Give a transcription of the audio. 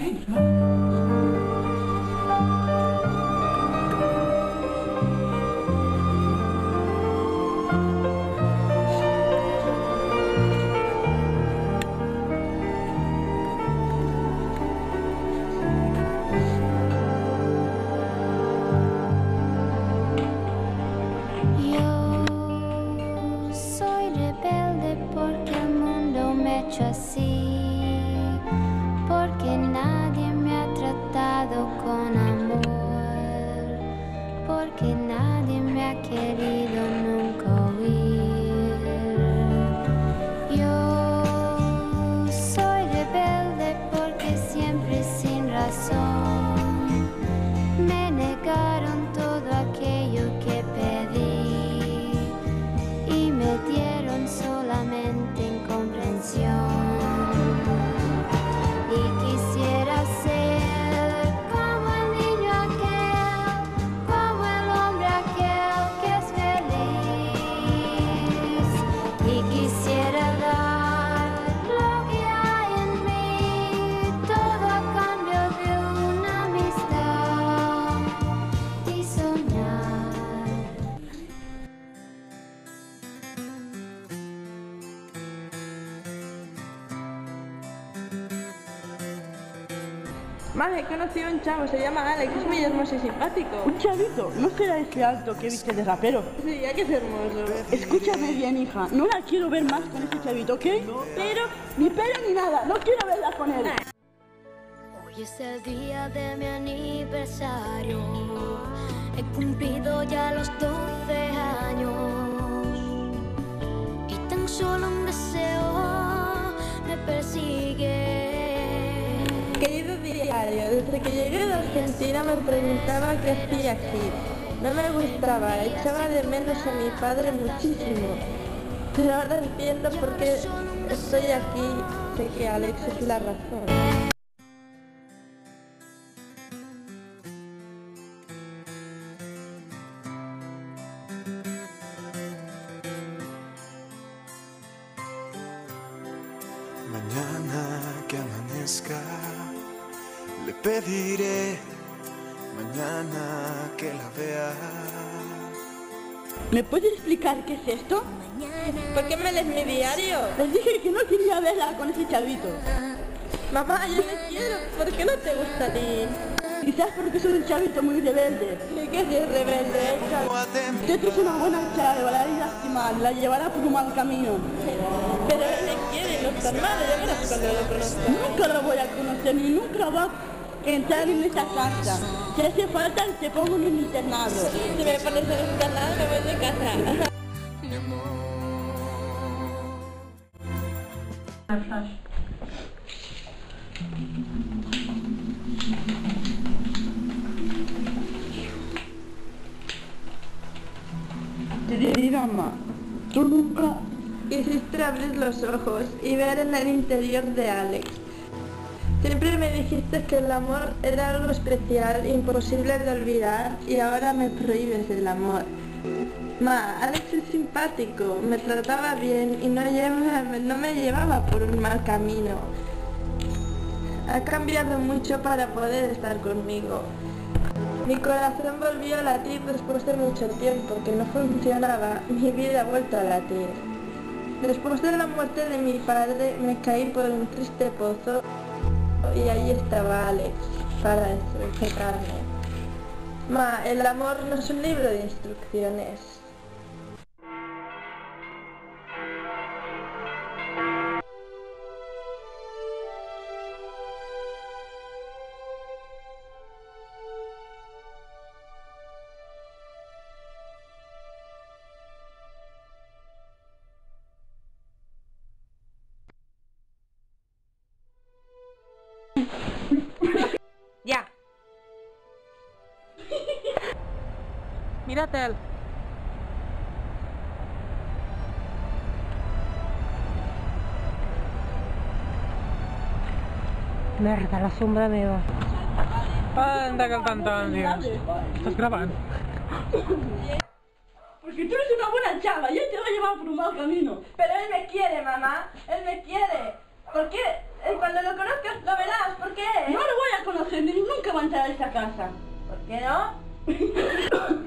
Así, porque nadie me ha tratado con amor, porque nadie me ha querido nunca oír. Yo soy rebelde porque siempre sin razón me negaron todo aquello que pedí y me dieron solamente incomprensión. Madre, he conocido a un chavo, se llama Alex, es muy hermoso y simpático. ¿Un chavito? ¿No será ese alto que viste de rapero? Sí, ya que es hermoso. Escúchame bien, hija, no la quiero ver más con ese chavito, ¿ok? Pero, ni nada, no quiero verla con él. Hoy es el día de mi aniversario, he cumplido ya los 12 años y tan solo un deseo me persigue. Querido diario, desde que llegué de Argentina me preguntaba qué hacía aquí. No me gustaba, echaba de menos a mi padre muchísimo. Pero ahora entiendo por qué estoy aquí, sé que Alex es la razón. Mañana que amanezca, le pediré, mañana que la vea. ¿Me puedes explicar qué es esto? ¿Por qué me lees mi diario? Les dije que no quería verla con ese chavito. Mamá, yo me quiero, ¿por qué no te gusta a ti? Quizás porque soy un chavito muy rebelde. ¿Y qué es rebelde? Usted es una buena chava, la hará lástima, la llevará por un mal camino. Pero él me quiere, no está mal, ya verás cuando lo conozca. Nunca lo voy a conocer, ni nunca va a entrar en esa casa. Si hace falta, te pongo en un internado. Si me pones en un internado, me voy de casa. Querida mamá, tú nunca Quisiste abrir los ojos y ver en el interior de Alex. Siempre me dijiste que el amor era algo especial, imposible de olvidar, y ahora me prohíbes el amor. Ma, Alex es simpático, me trataba bien y no me llevaba por un mal camino. Ha cambiado mucho para poder estar conmigo. Mi corazón volvió a latir después de mucho tiempo que no funcionaba, mi vida ha vuelto a latir. Después de la muerte de mi padre me caí por un triste pozo y ahí estaba Alex para rescatarme. Ma, el amor no es un libro de instrucciones. Ya. Mírate él. Merda, la sombra meva. Anda, que el tanto, Dios. ¿Estás grabando? Porque tú eres una buena chava y él te va a llevar por un mal camino. Pero él me quiere, mamá, él me quiere. ¿Por qué Cuando lo conozcas lo verás, ¿por qué? No lo voy a conocer, ni nunca va a entrar a esa casa. ¿Por qué no?